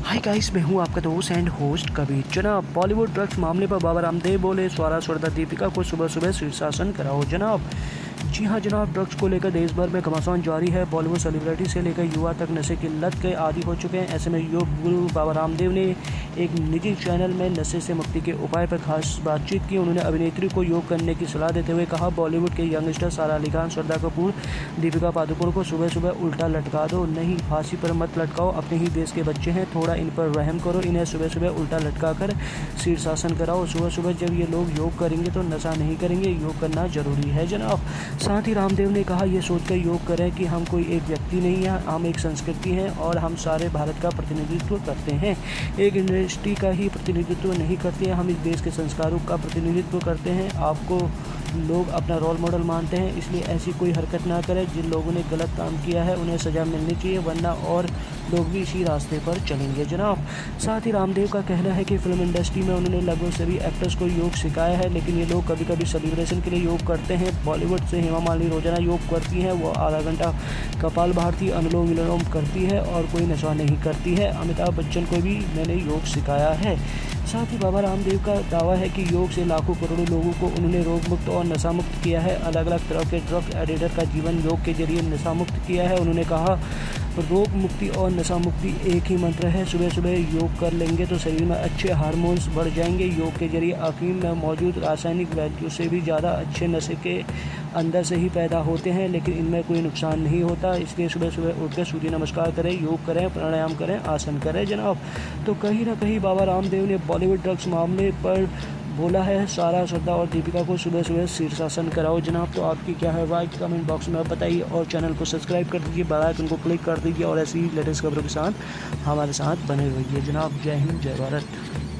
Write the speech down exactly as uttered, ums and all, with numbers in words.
Hi guys, मैं हूं आपका दोस्त एंड होस्ट कबीर। जनाब, बॉलीवुड ड्रग्स मामले पर बाबा रामदेव बोले, स्वरा स्वरदा दीपिका को सुबह सुबह शीर्षासन कराओ। जनाब जी हां जनाब, ड्रग्स को लेकर देश भर में घमासान जारी है। बॉलीवुड सेलिब्रिटी से लेकर युवा तक नशे की लत के आदी हो चुके हैं। ऐसे में योग गुरु बाबा रामदेव ने एक निजी चैनल में नशे से मुक्ति के उपाय पर खास बातचीत की। उन्होंने अभिनेत्री को योग करने की सलाह देते हुए कहा, बॉलीवुड के यंगस्टर सारा अली खान, श्रद्धा कपूर, दीपिका पादुकोण को सुबह सुबह उल्टा लटका दो। नहीं, फांसी पर मत लटकाओ, अपने ही देश के बच्चे हैं, थोड़ा इन पर रहम करो। इन्हें सुबह सुबह उल्टा लटका कर शीर्षासन कराओ। सुबह सुबह जब ये लोग योग करेंगे तो नशा नहीं करेंगे। योग करना जरूरी है जनाब। साथ ही रामदेव ने कहा, ये सोचकर योग करें कि हम कोई एक व्यक्ति नहीं है, हम एक संस्कृति हैं और हम सारे भारत का प्रतिनिधित्व करते हैं। एक यूनिवर्सिटी का ही प्रतिनिधित्व नहीं करते हैं, हम इस देश के संस्कारों का प्रतिनिधित्व करते हैं। आपको लोग अपना रोल मॉडल मानते हैं, इसलिए ऐसी कोई हरकत ना करें। जिन लोगों ने गलत काम किया है उन्हें सज़ा मिलनी चाहिए, वरना और लोग भी इसी रास्ते पर चलेंगे जनाब। साथ ही रामदेव का कहना है कि फिल्म इंडस्ट्री में उन्होंने लगभग सभी एक्टर्स को योग सिखाया है, लेकिन ये लोग कभी कभी सेलिब्रेशन के लिए योग करते हैं। बॉलीवुड से हेमा मालिनी रोजाना योग करती हैं, वो आधा घंटा कपाल भारती अनुलोम विलोम करती है और कोई नशा नहीं करती है। अमिताभ बच्चन को भी मैंने योग सिखाया है। साथ ही बाबा रामदेव का दावा है कि योग से लाखों करोड़ों लोगों को उन्होंने रोग मुक्त और नशा मुक्त किया है। अलग अलग तरह के ड्रग एडिक्टर का जीवन योग के जरिए नशा मुक्त किया है। उन्होंने कहा, रोग मुक्ति और नशा मुक्ति एक ही मंत्र है। सुबह सुबह योग कर लेंगे तो शरीर में अच्छे हार्मोन्स बढ़ जाएंगे। योग के जरिए अफीम में मौजूद रासायनिक वैल्यू से भी ज़्यादा अच्छे नशे के अंदर से ही पैदा होते हैं, लेकिन इनमें कोई नुकसान नहीं होता। इसलिए सुबह सुबह उठकर सूर्य नमस्कार करें, योग करें, प्राणायाम करें, आसन करें जनाब। तो कहीं ना कहीं बाबा रामदेव ने बॉलीवुड ड्रग्स मामले पर बोला है, सारा, श्रद्धा और दीपिका को सुबह सुबह शीर्षासन कराओ जनाब। तो आपकी क्या है राय, कमेंट बॉक्स में आप बताइए और चैनल को सब्सक्राइब कर दीजिए, बेल आइकन को क्लिक कर दीजिए और ऐसी लेटेस्ट खबरों के साथ हमारे साथ बने रहिए जनाब। जय हिंद, जय भारत।